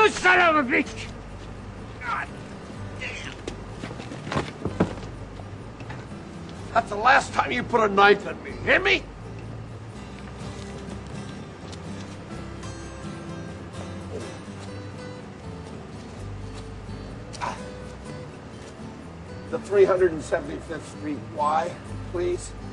son of a bitch! God damn. That's the last time you put a knife in me. Hear me? The 375th Street Y, please.